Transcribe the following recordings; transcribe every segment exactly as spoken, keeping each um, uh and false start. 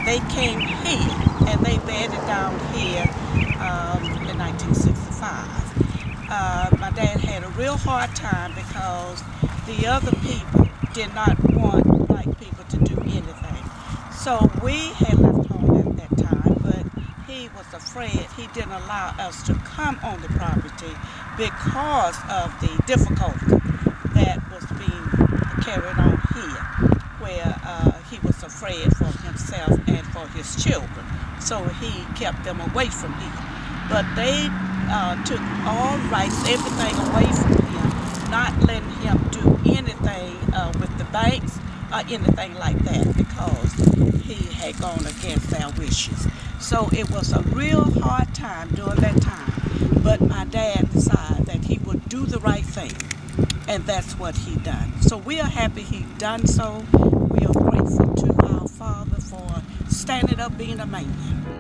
they came here, and they bedded down here um, in nineteen sixty-five. Uh, my dad had a real hard time because the other people did not want black people to do anything. So we had left home at that time, but he was afraid. He didn't allow us to come on the property because of the difficulty that was being carried on here, where uh, he was afraid for himself and for his children. So he kept them away from here. But they uh, took all rights, everything away from him, not letting him do anything uh, with the banks or anything like that because he had gone against their wishes. So it was a real hard time during that time. But my dad decided that he would do the right thing, and that's what he done. So we are happy he done so. We are grateful to our father for standing up being a man.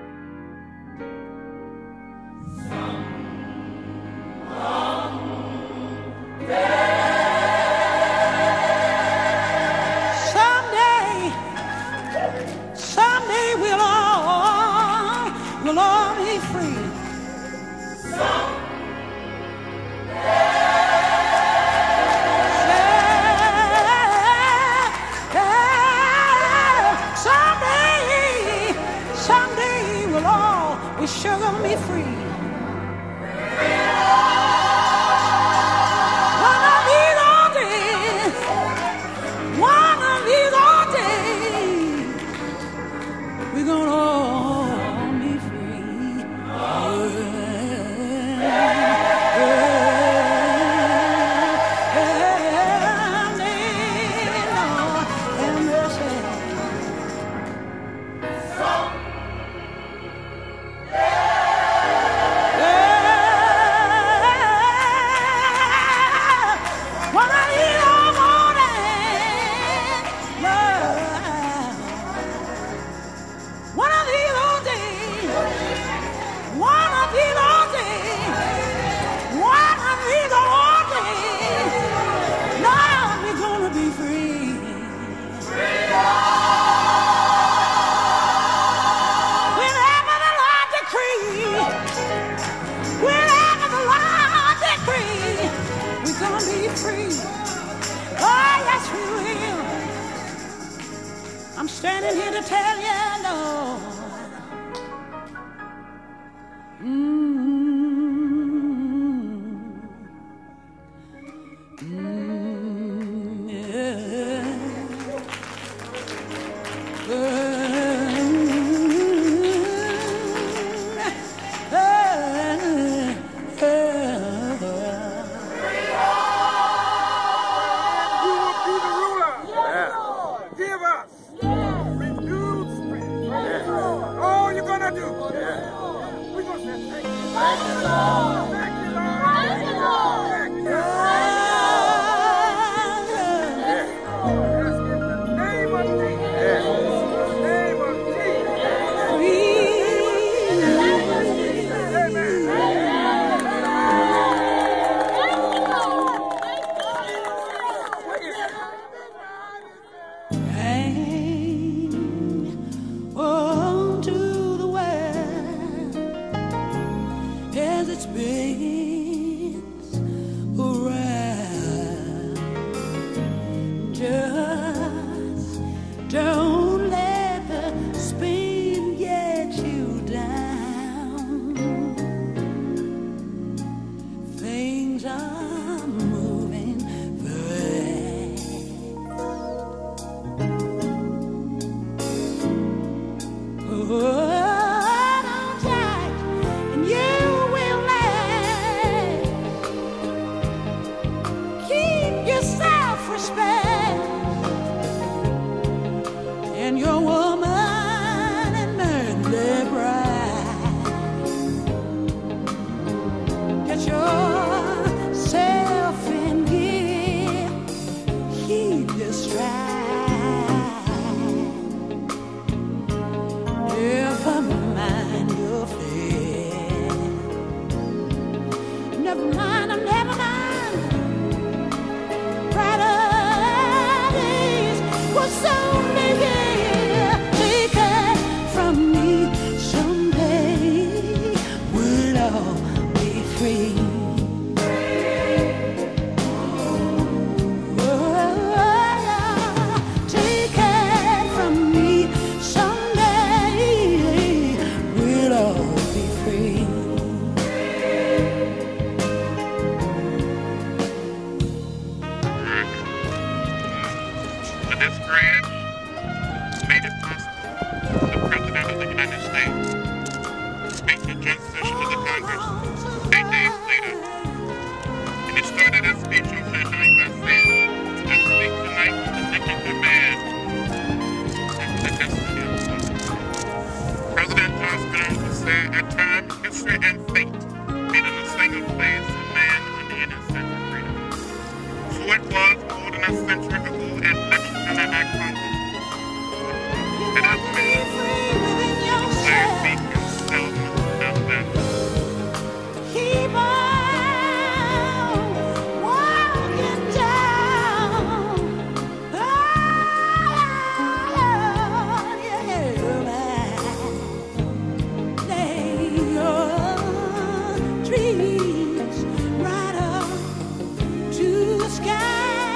Someday, someday we'll all, we'll all be free. We're sure gonna be free. One of these all days, one of these all days, we're gonna all be free. I'm standing here to tell you, Lord. Mm-hmm. Mm-hmm. Yeah. free. This grant made it possible for the President of the United States to speak to a joint session of the Congress eight days later. And it started his speech on that night by saying, I speak tonight with the dignity of man and with the destiny of God. President Johnson also said, at times, history and fate meet in a single place for man on the inner sense of freedom. So it was more than a century ago at Lexington and I Congress. And I believe declared speak in Selma, Alabama. Keep on walking down. Oh, yeah. Lay your dreams right up to the sky.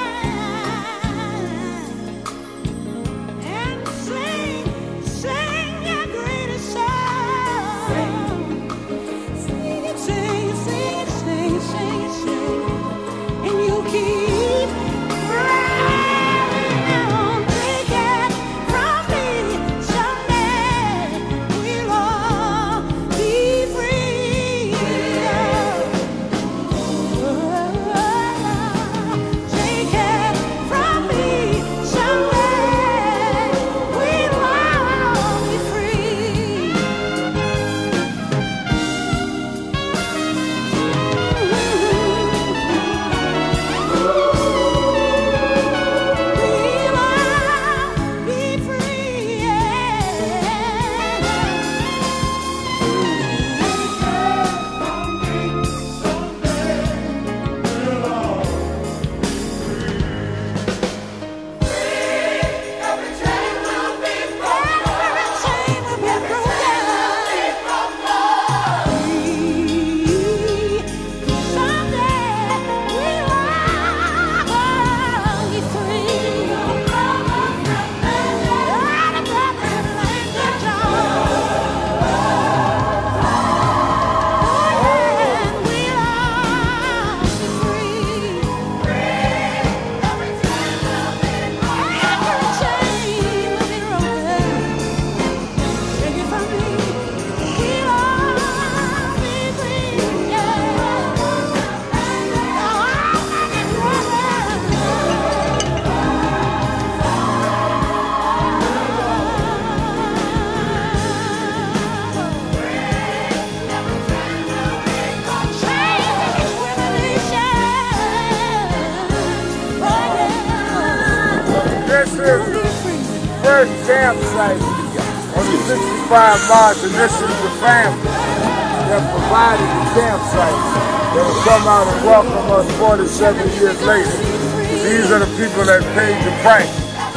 This is the first campsite on the sixty-five miles, and this is the family that provided the campsite that will come out and welcome us forty-seven years later. These are the people that paid the price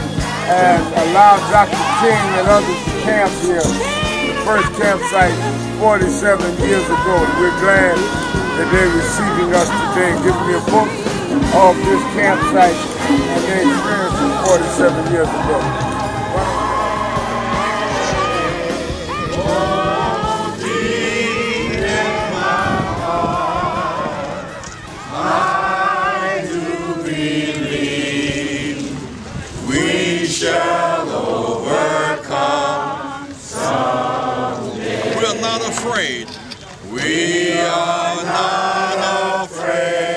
and allowed Doctor King and others to camp here. The first campsite forty-seven years ago. We're glad that they're receiving us today and giving me a book of this campsite and their experience from forty-seven years ago. Oh, deep in my heart, I do believe we shall overcome someday. We're not afraid. We are not afraid.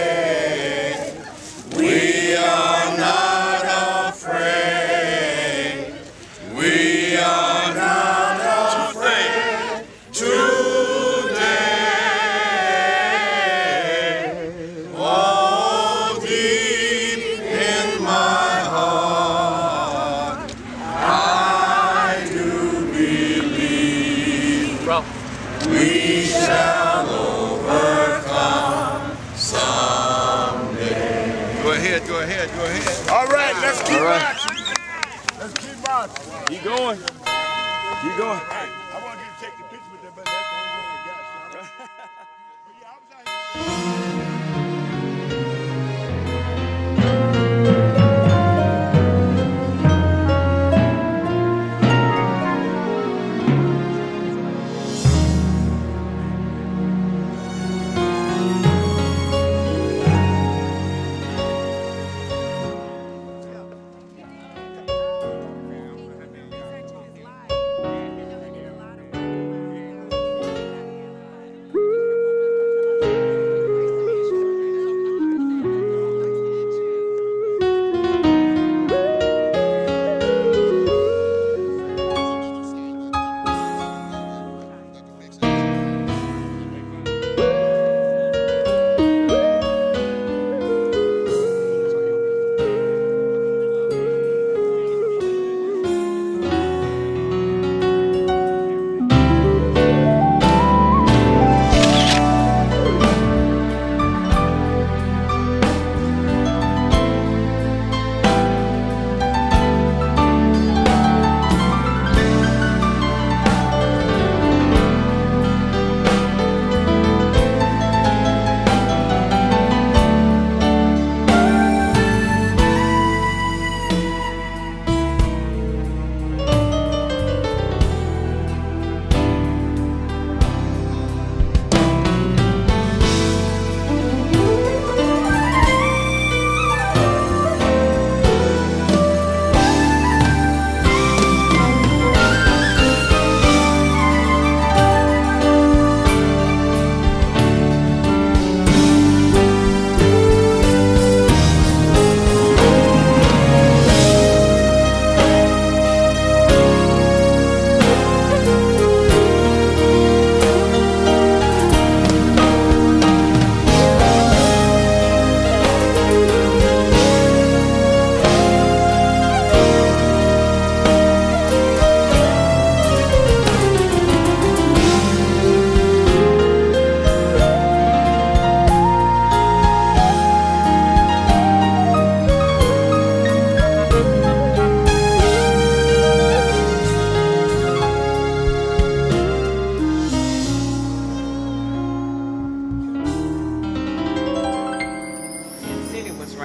We are not afraid. We are not afraid today. Oh, deep in my heart, I do believe we shall overcome someday. Go ahead, go ahead, go ahead. All right, let's keep All right. marching. Let's keep marching. Keep going. Keep going. I want you to take the picture with them, but that's the only one we got. So. But yeah, I was out here.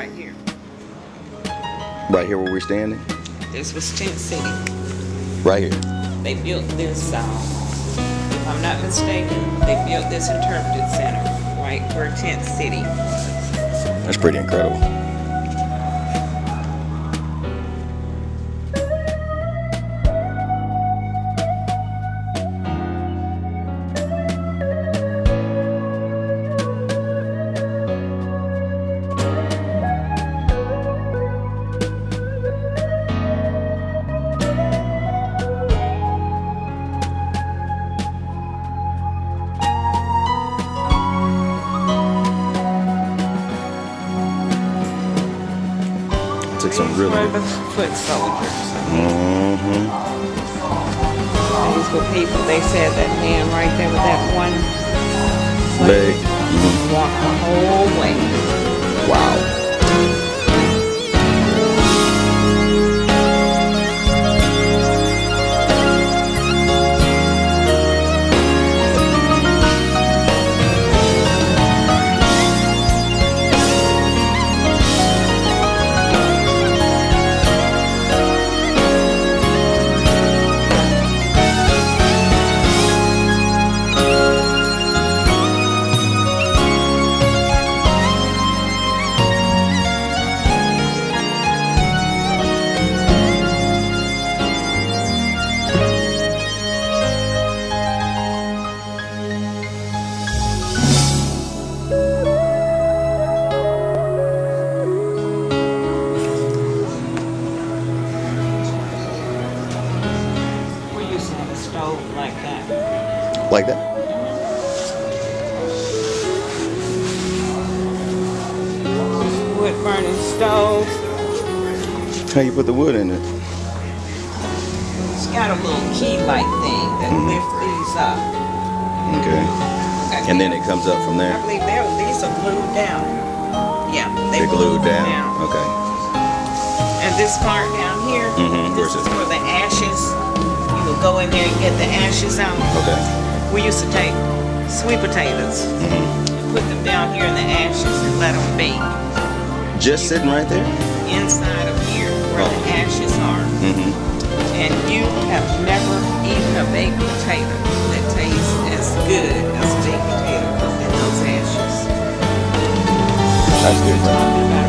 right here. Right here where we're standing? This was Tent City. Right here. They built this, um, if I'm not mistaken, they built this interpretive center right where Tent City. That's pretty incredible. Took some really These were the foot soldiers. Mm-hmm. These were people. They said that man right there with that one leg mm-hmm. walked the whole way. Wow. Like that? Wood burning stove. How you put the wood in it? It's got a little key-like thing that mm-hmm. lifts these up. Okay. Okay. And then it comes up from there? I believe they're, these are glued down. Yeah, they they're glued, glued down. down. Okay. And this part down here, mm-hmm. this is where the ashes, you will go in there and get the ashes out. Okay. We used to take sweet potatoes mm-hmm. and put them down here in the ashes and let them bake. Just you, sitting right there? Inside of here where oh. the ashes are. Mm-hmm. And you have never eaten a baked potato that tastes as good as a baked potato in those ashes. That's good.